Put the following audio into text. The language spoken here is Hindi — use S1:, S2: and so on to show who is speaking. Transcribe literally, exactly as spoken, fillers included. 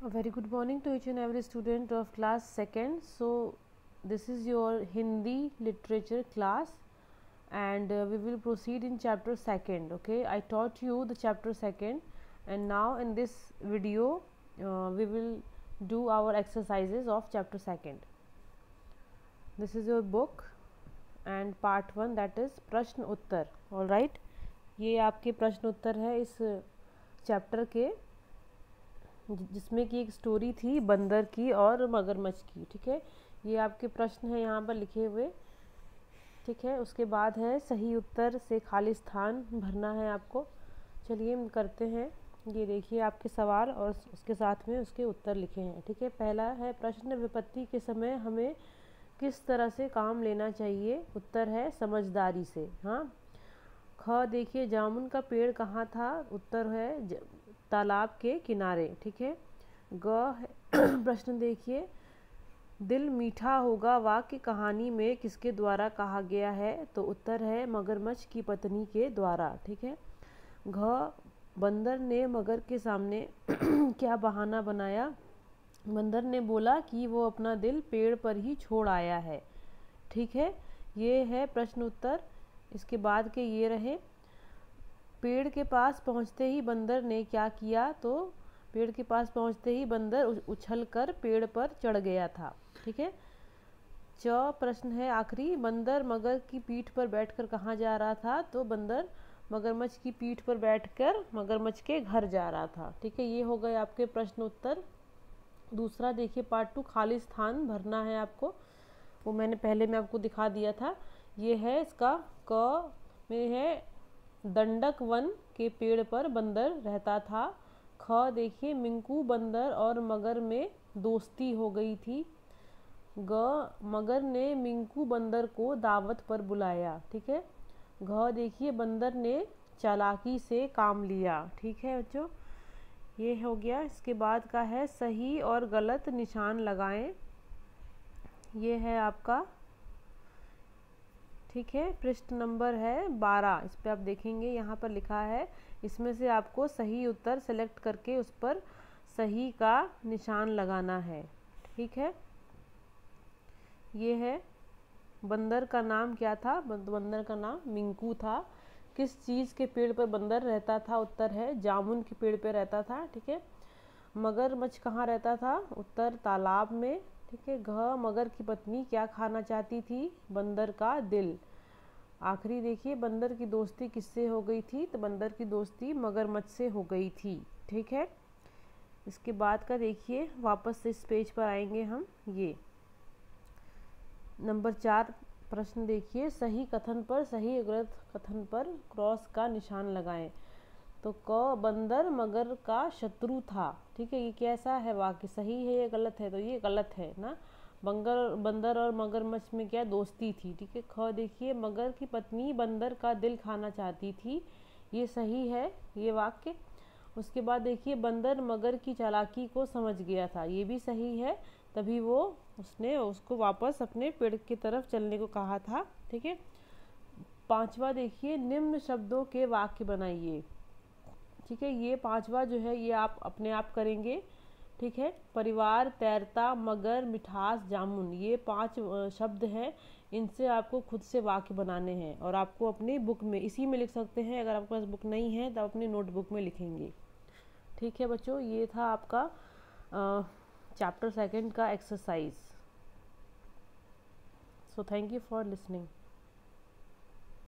S1: A very good morning to each and every student of class second. So this is your Hindi literature class and uh, we will proceed in chapter second. Okay, I taught you the chapter second and now in this video uh, we will do our exercises of chapter second. This is your book and part one, that is प्रश्न उत्तर. All right, ये आपके प्रश्न उत्तर है इस चैप्टर के, जिसमें कि एक स्टोरी थी बंदर की और मगरमच्छ की. ठीक है, ये आपके प्रश्न है यहाँ पर लिखे हुए. ठीक है, उसके बाद है सही उत्तर से खाली स्थान भरना है आपको. चलिए हम करते हैं. ये देखिए आपके सवाल और उसके साथ में उसके उत्तर लिखे हैं. ठीक है, पहला है प्रश्न विपत्ति के समय हमें किस तरह से काम लेना चाहिए. उत्तर है समझदारी से. हाँ. ख देखिए जामुन का पेड़ कहाँ था. उत्तर है तालाब के किनारे. ठीक है. ग प्रश्न देखिए दिल मीठा होगा वाक्य कहानी में किसके द्वारा कहा गया है. तो उत्तर है मगरमच्छ की पत्नी के द्वारा. ठीक है. घ बंदर ने मगर के सामने क्या बहाना बनाया. बंदर ने बोला कि वो अपना दिल पेड़ पर ही छोड़ आया है. ठीक है, ये है प्रश्न उत्तर. इसके बाद के ये रहे पेड़ के पास पहुंचते ही बंदर ने क्या किया. तो पेड़ के पास पहुंचते ही बंदर उछलकर पेड़ पर चढ़ गया था. ठीक है. च प्रश्न है आखिरी बंदर मगर की पीठ पर बैठकर कहाँ जा रहा था. तो बंदर मगरमच्छ की पीठ पर बैठकर मगरमच्छ के घर जा रहा था. ठीक है, ये हो गए आपके प्रश्न उत्तर. दूसरा देखिए पार्ट टू खाली स्थान भरना है आपको. वो मैंने पहले में आपको दिखा दिया था. ये है इसका क में है दंडक वन के पेड़ पर बंदर रहता था. ख देखिए मिंकू बंदर और मगर में दोस्ती हो गई थी. ग मगर ने मिंकू बंदर को दावत पर बुलाया. ठीक है. घ देखिए बंदर ने चालाकी से काम लिया. ठीक है बच्चों, ये हो गया. इसके बाद का है सही और गलत निशान लगाएं. ये है आपका. ठीक है, पृष्ठ नंबर है बारह. इस पे आप देखेंगे यहाँ पर लिखा है. इसमें से आपको सही उत्तर सेलेक्ट करके उस पर सही का निशान लगाना है. ठीक है. ये है बंदर का नाम क्या था. बंदर का नाम मिंकू था. किस चीज़ के पेड़ पर बंदर रहता था. उत्तर है जामुन के पेड़ पर रहता था. ठीक है. मगरमच्छ कहाँ रहता था. उत्तर तालाब में. ठीक है. घ मगर की पत्नी क्या खाना चाहती थी. बंदर का दिल. आखिरी देखिए बंदर की दोस्ती किससे हो गई थी. तो बंदर की दोस्ती मगरमच्छ से हो गई थी. ठीक है. इसके बाद का देखिए वापस इस पेज पर आएंगे हम. ये नंबर चार प्रश्न देखिए सही कथन पर सही गलत कथन पर क्रॉस का निशान लगाएं. तो क बंदर मगर का शत्रु था. ठीक है, ये कैसा है वाक्य, सही है या गलत है. तो ये गलत है ना. बंगर बंदर और मगरमच्छ में क्या दोस्ती थी. ठीक है. ख देखिए मगर की पत्नी बंदर का दिल खाना चाहती थी. ये सही है ये वाक्य. उसके बाद देखिए बंदर मगर की चालाकी को समझ गया था. ये भी सही है, तभी वो उसने उसको वापस अपने पेड़ की तरफ चलने को कहा था. ठीक है. पांचवा देखिए निम्न शब्दों के वाक्य बनाइए. ठीक है, ये पांचवा जो है ये आप अपने आप करेंगे. ठीक है. परिवार, तैरता, मगर, मिठास, जामुन, ये पांच शब्द हैं. इनसे आपको खुद से वाक्य बनाने हैं और आपको अपनी बुक में इसी में लिख सकते हैं. अगर आपके पास बुक नहीं है तो आप अपनी नोटबुक में लिखेंगे. ठीक है बच्चों, ये था आपका चैप्टर सेकंड का exercise. So thank you for listening.